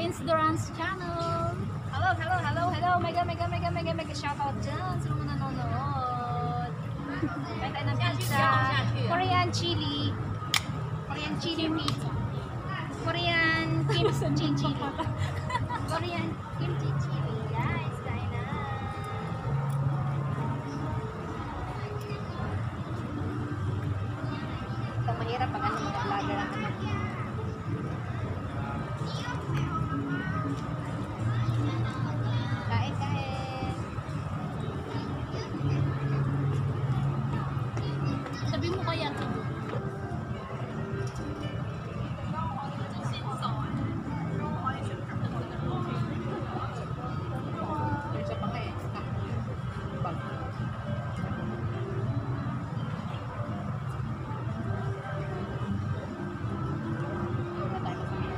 Prince Duran's channel. Hello. Mega shoutout dyan sa mga nanonood. Kain tayo ng pizza. Korean chili pizza. Korean kimchi chili. Korean kimchi chili. Guys, kain na. Ito mahirap pag ano, mag-vlogger ang ano. Kain. Sabi mo kaya ito. Isa pa kayo. Bag. Wala tayo masabihan.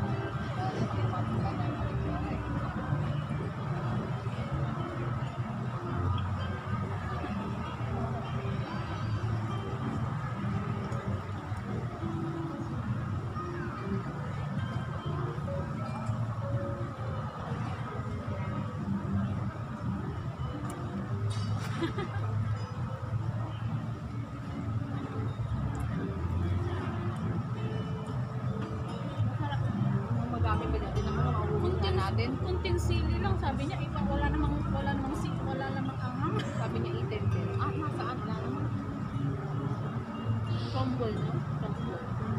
Magamit ba natin naman ang uuwitan natin? Kunting sili lang, sabi niya. Iba, wala namang anghang. Sabi niya itin pero nasaan? Wala naman. Crumble, no? Crumble.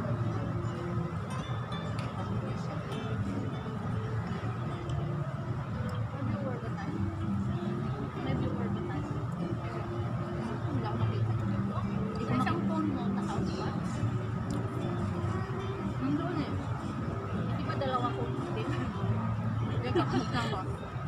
Maybe over the time. Wala akong makita. Sa isang phone mo, naka-out ba? Nandun eh. Di ba dalawa phone mo din? Yung kakasama.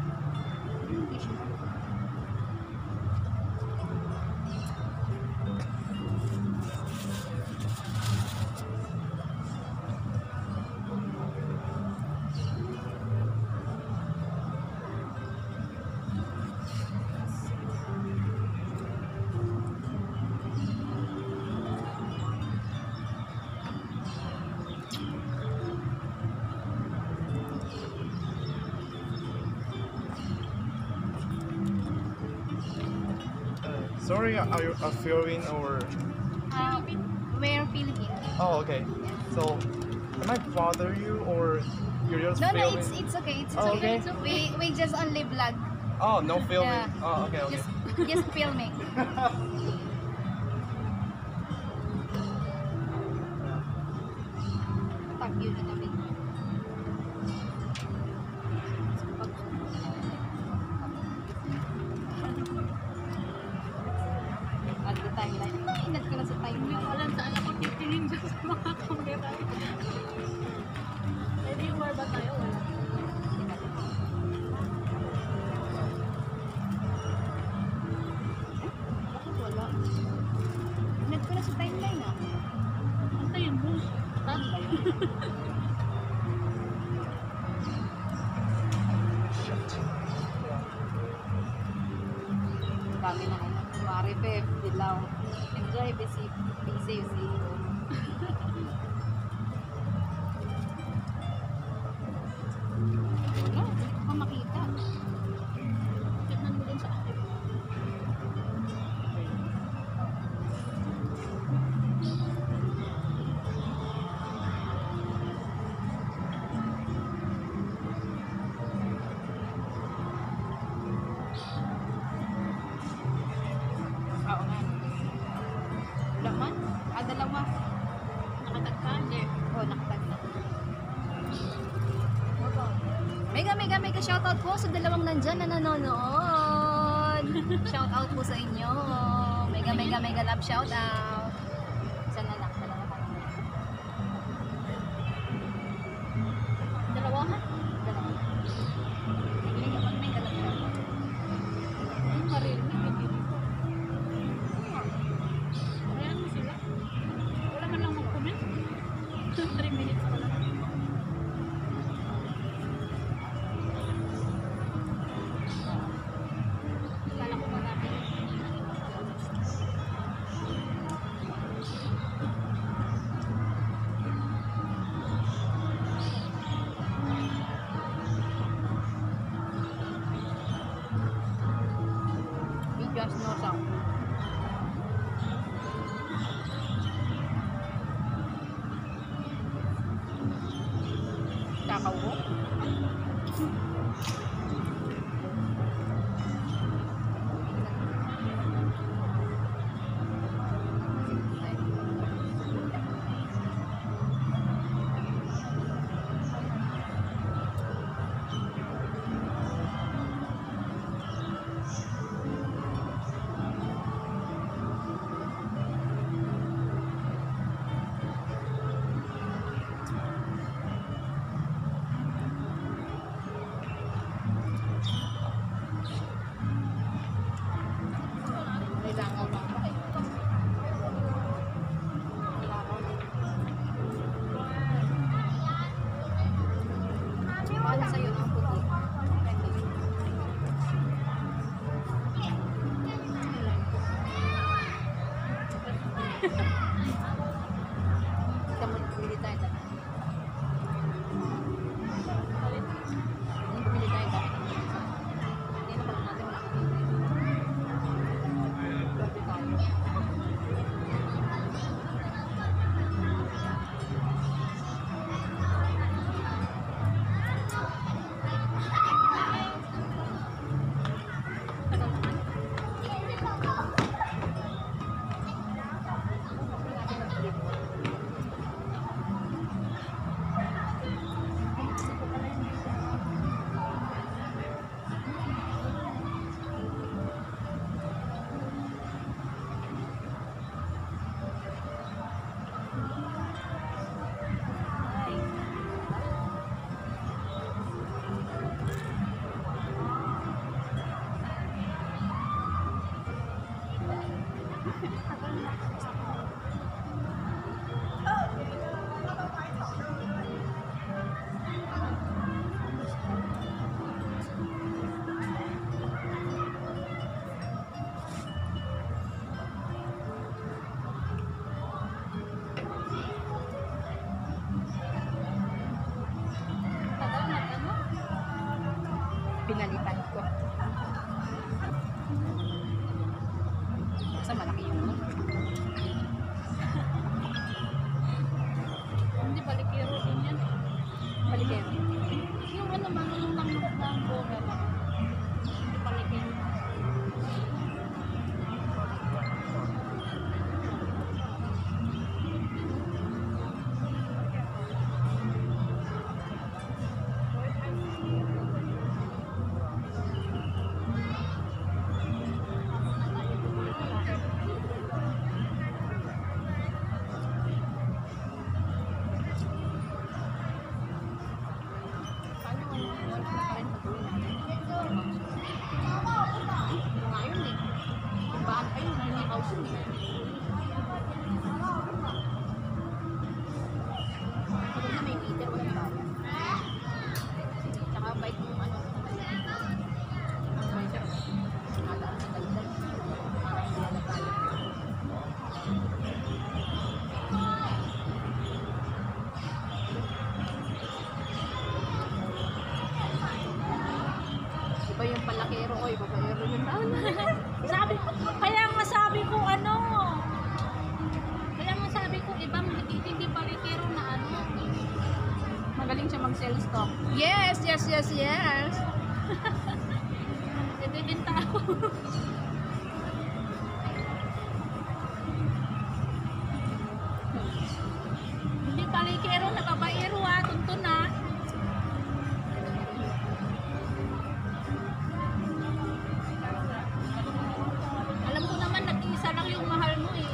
Sorry, are you filming or? We're Philippines. Oh, okay. So, am I bother you or you're just No, filming? it's okay. It's Oh, okay. okay. We just only vlog. Oh, no filming. Yeah. Oh, okay. Just filming. Tag yun na namin. At the timeline. Ingat ka na sa Hindi ko timeline. alam saan ako titingin dyan sa mga camera. Ready war ba tayo? Wala. Bakit wala? Ingat ka na sa timeline ah. Ito yung bus. Ano ba yun? Dami na ano. Mari Pep, Dilaw. Enjoy, be safe, see you. Wala, hindi ko pa makita. Tignan mo din sa akin. Oo nga. Wala man? Dalawa. Nakatagkan eh. Oh, nakatag na. Mega shoutout po sa dalawang nandyan na nanonood. Shoutout po sa inyo. Mega love shoutout. Isa na lang, dalawa pa. Dalawa ha? Dalawa. Mega love shoutout. Yung marinig. Ayan mo sila. Wala man lang mag-comment. 3 minutes pa lang. Kala ko ba natin? There's no sound. Kakao. May langaw lang ba kayo? Paano sa'yo ng puti? Kamu bili tayo dala. Bili tayo dala. Hindi na pala natin wala kami. Grabe tayo. Pinalitan ko. Sa malaki yun. Hindi palikero din yan. Paligero. Yung ano man, yung manok ng boga ba? Hindi palikero. Paano wala pa rin patuloy natin? Mga yun eh. Ibaan pa yun. Hindi house yun eh. Pagod na may meter, walang bayan. Tsaka bike yung ano. Ang bike. Nadaan sa dagdag. Parang hindi na tayo. Iba yung palakero o iba yung taon. Sabi ko, kaya nga sabi ko ano. Kaya nga sabi ko, ibang hindi palikero na ano. Magaling siya mag-sell stock. Yes, yes, yes, yes. Ibibinta ako. Hindi palikero na babaero ha, tuntun na. Alam ko naman, nag-iisa lang yung mahal mo eh.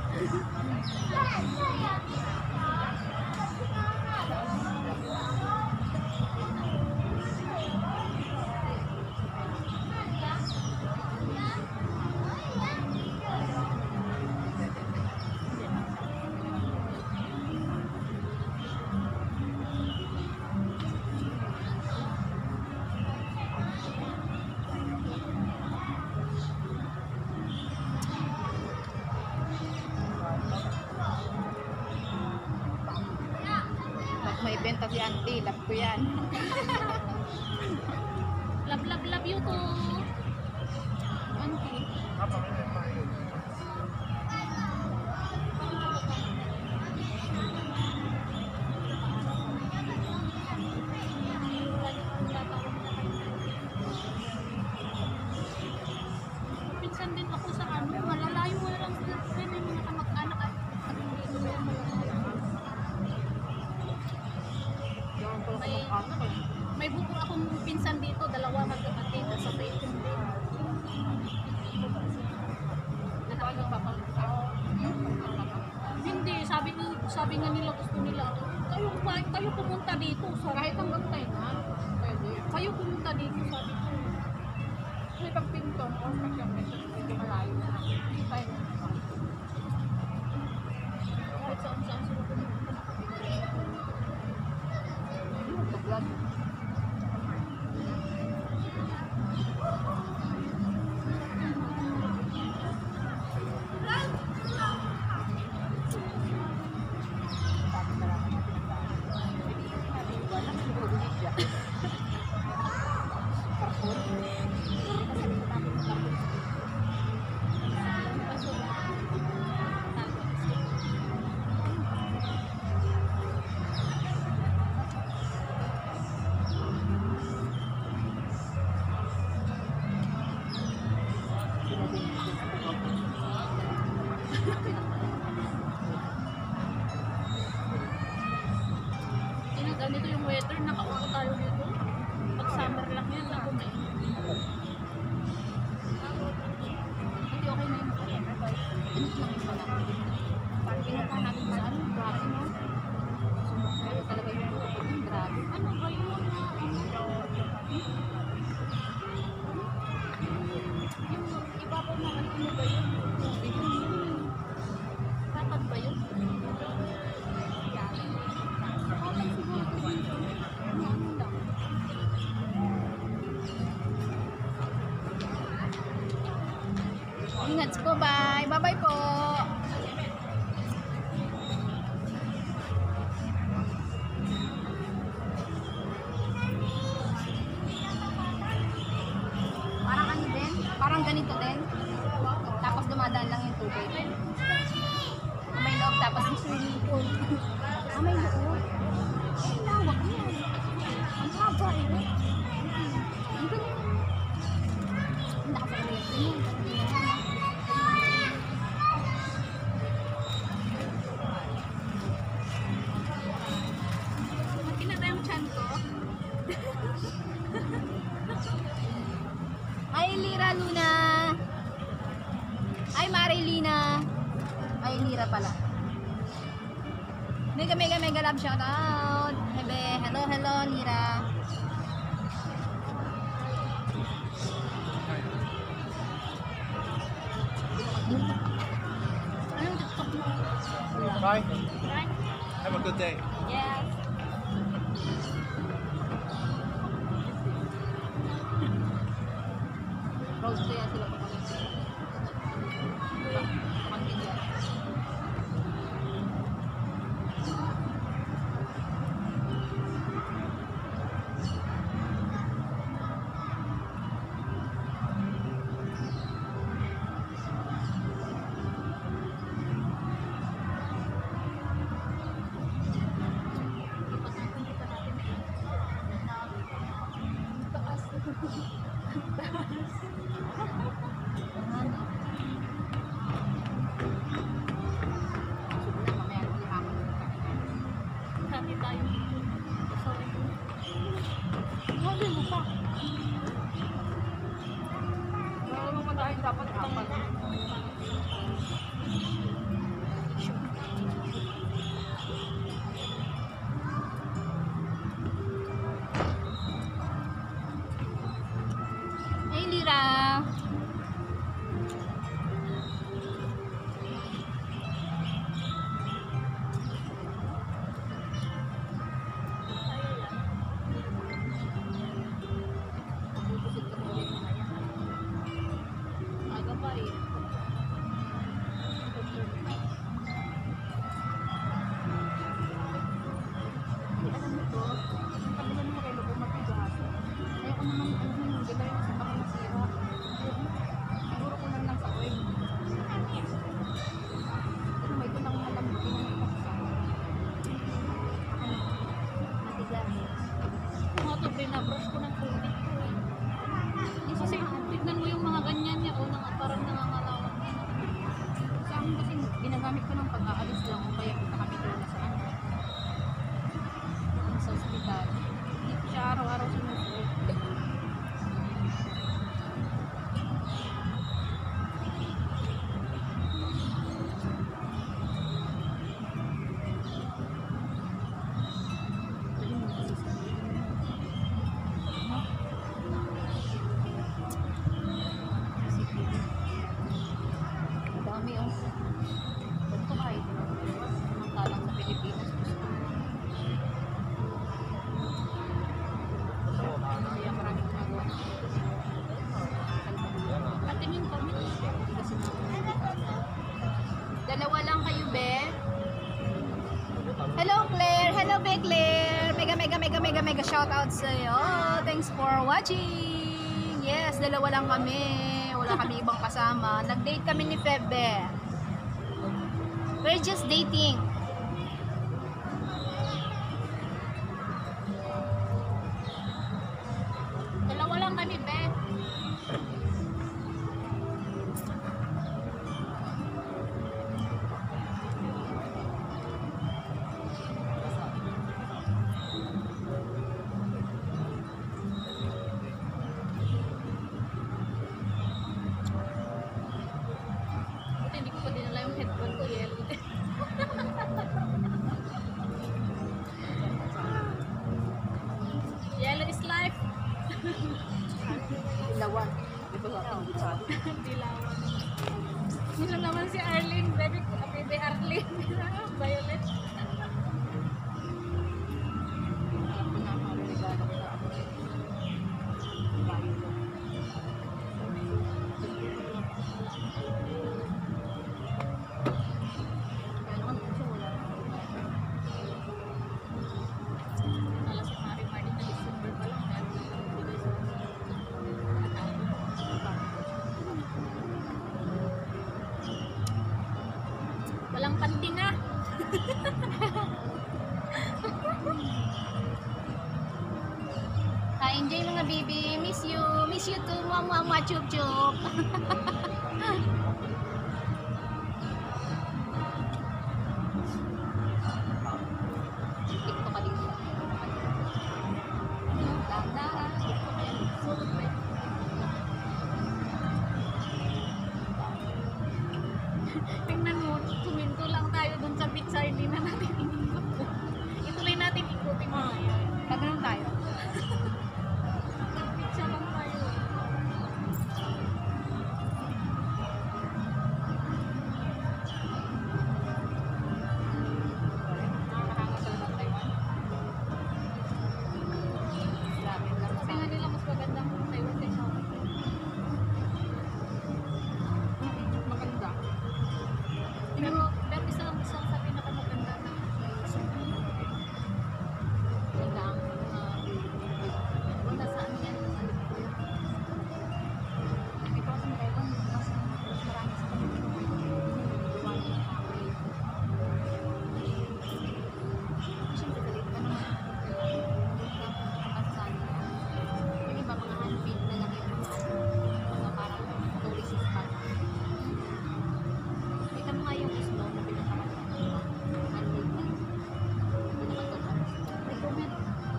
Pag may benta si auntie, love ko yan. Love you to. Auntie. pinsan dito, dalawa magkapatid, sa Taytay din. Ito ang nagpapalita. Hindi, sabi nga nila gusto nila, kayo pumunta dito. Kahit hanggang Taiwan, pwede. Kayo pumunta dito, sabi ko. May pagpinto, o kasi medyo malayo na. Taiwan. Kahit saan sila pumunta. Vlog. Ganito yung weather, nakaupo tayo dito. Pag summer lang yan, ako may. Hindi okay na yung forever, but init lang yung pala. Parang pinunta natin sa ano, grabe no? Sumusunod talaga yung grabe. Ano ba yun? Yung iba ko na ano ba yun? Dapat ba yun? Okay, siguro ko dito. Ano lang. Ingat po, bye! Bye-bye po! Parang ano din? Parang ganito din. Tapos dumadaan lang yung tubig. May loob, tapos yung swimming pool. May loob. Ang tawag yun. Ang haba eh. Ang galing. Ang nakapagaliit din yun. Kinata yung chan ko. Ay, Lira Luna. Ay, Marilina. Ay, Lira pala. Mega, mega, mega love shoutout. Hebe, hello, hello, Lira. Anong TikTok mo? Bye. Right? Have a good day. Yes. Rose kaya sila pa pala. Pag-video. Happy tayo. Sorry. Happy mo pa. Wala naman pa tayo dapat apat. Hey, Lira. Mami Claire. Mega shoutout sa'yo. Thanks for watching. Yes, dalawa lang kami. Wala kami ibang kasama. Nag-date kami ni Febe. We're just dating. Dalawa lang kami, be. Buti hindi ko pa dinala yung headphone ko, yellow. Yellow is life. Ilawan. Dilawan. Sino naman si Arlene? Baby Arlene. Violet. Nala si Mari Mari na December pa lang. Walang pandinga. Hi, enjoy mga baby. Miss you. Miss you too. Mwa chup chup. TikTok ka dito. Tingnan mo, tuminto lang tayo dun sa pizza, hindi na natin inikot. Ituloy natin ikutin mo ngayon. Pagano'n tayo. Pizza lang tayo. Nakakahanga talaga ng Taiwan. Grabe lang Sabi nga nila mas maganda mo Taiwan kaysa ako. maganda. Pero isa lang sa pinakamaganda na Yun lang. wala sa ano yan. Ito kasi ng Taiwan, mas marami sa kanila. Siyempre, galit ka naman. Yung iba mga handmade na lang yung mga parang tourist spot. Kita mo nga yung Oslo na pinakaman. Handmade lang. Pinakatourist. May comment.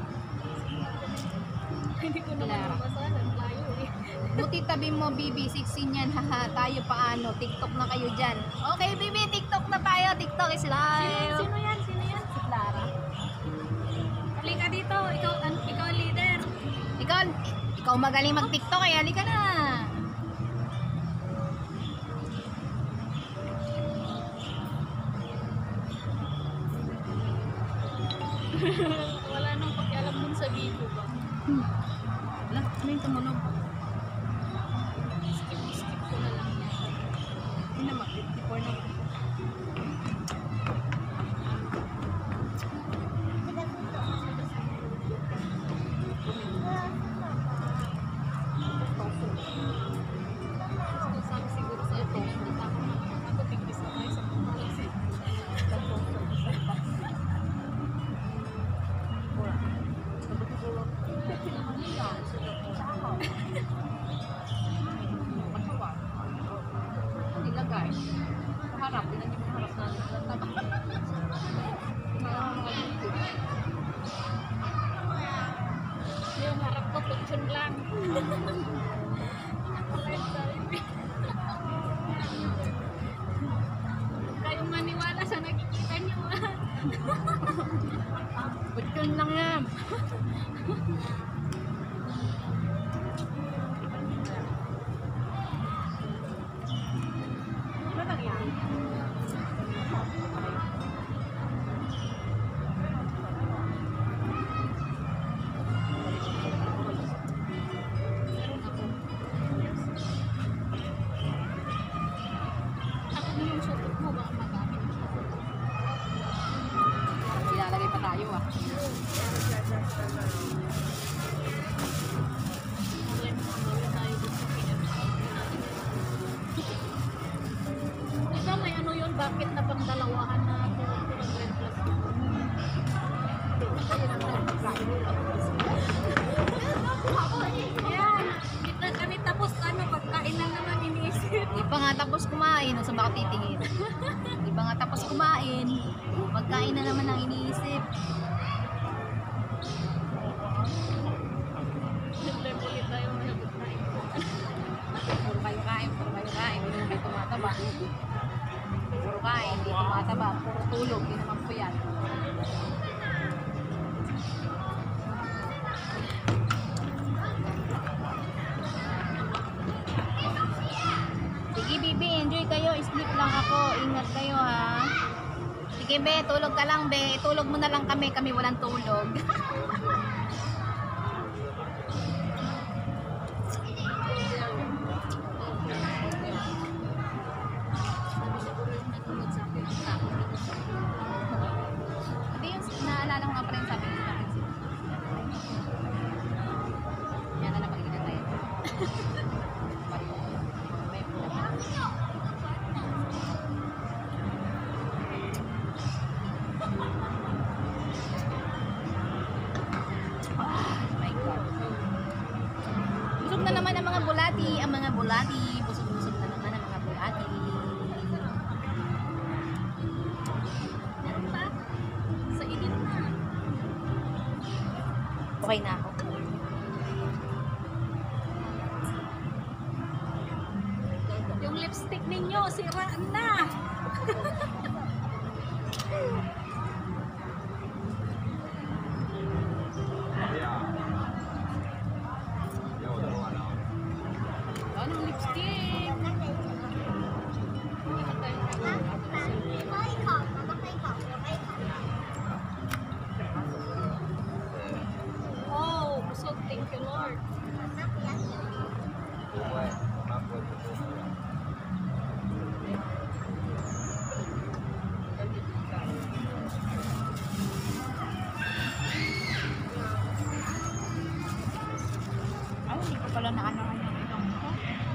Hindi ko naman Lara. mabasahan. Layo eh. Buti tabi mo, Bibi. 16 yan. Haha, tayo paano? TikTok na kayo dyan. Okay, Bibi. TikTok na tayo. TikTok is live. Sino yan? Sino yan? Si Clara. Halika dito. Ikaw ang leader. Ikaw magaling mag-TikTok kaya halika na. Wala nang pakialam dun sa video ba? Wala, ano yung tumunog? Skip ko na lang yan. Hindi na mag-54 na. Sabi siguro sa ito. Ako tigis na tayo sa policy. Nilagay. Harap, yun ang yung harap natin. Mga YouTube. Yung harap ko, tutsun lang. Nakalive sa rin. Kayong maniwala sa nakikita niyo. Butyon lang yan. Ano lang yan? Meron ako. nga tapos kumain, o saan ba ako titingin? Di ba nga tapos kumain, pagkain na naman ang iniisip. Ulit tayo masagot na Puro kayo kain, hindi tumataba. Puro kain, hindi tumataba. Puro tulog, hindi naman po yan. Sige, Bibi, enjoy kayo. Sleep lang ako. Ingat kayo, ha. Sige, Be, tulog ka lang, Be. Tulog mo na lang kami. Kami walang tulog. Hindi yung naalala ko nga pa rin sabi ko sa akin. Yan na lang magiging tayo. My God. Busog na naman ang mga bulati. Busog na naman ang mga bulati. Meron pa? Sa init na. Okay na ako. Yung lipstick ninyo, sira na. Anong lipstick? Oh, busog. Thank you, Lord. Ay, hindi ko pala na ano.